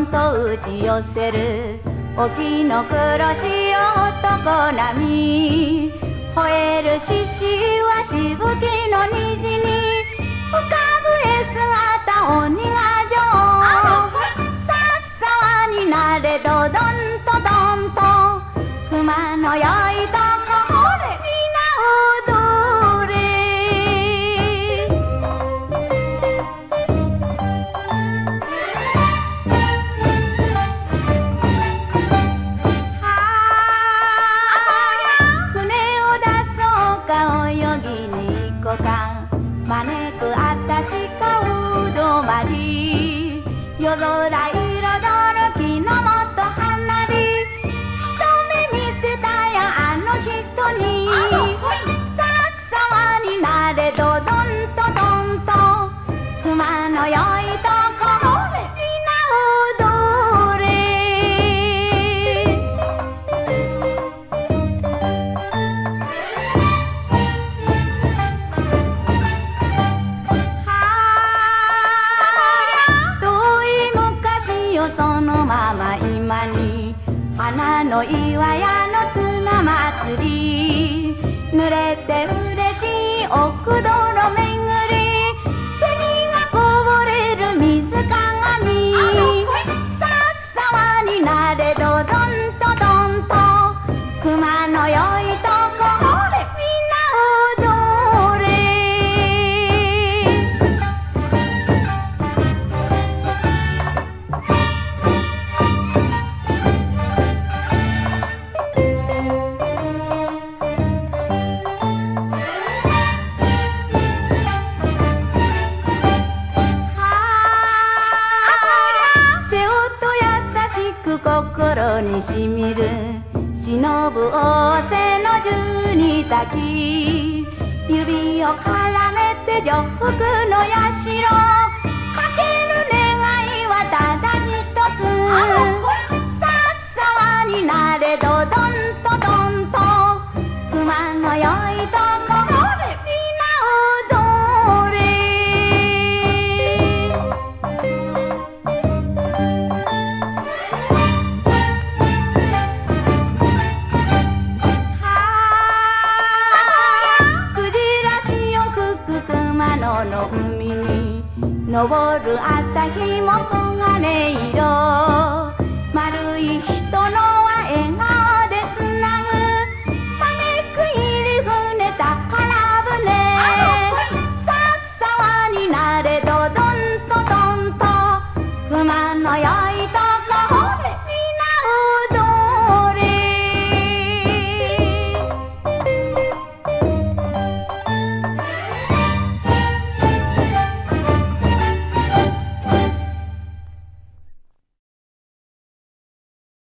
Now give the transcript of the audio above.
んと打ち寄せる沖の黒潮男波、吠える獅子はしぶきの虹に浮かぶ絵姿鬼が女さっさわになれどどんとどんと熊のよいとこみな踊れ。招くあたしかうどまり、夜空彩る木のもと花火、一目見せたやあの人にさっさわになれどどんとどんと熊のよいとこみな踊れ。そのまま今に花の岩屋の綱祭り、濡れて嬉しい奥洞路巡り、銭がこぼれる水鏡、さっさわになれどどんとどんと熊のよいとこみんな踊れ。心にしみる忍ぶ仰せの十二滝、指を絡めて女服の社、かける願いはただ一つ、さっさわになれどどんとどんと熊のよいとこみな踊れ。の海に昇る朝日も黄金色、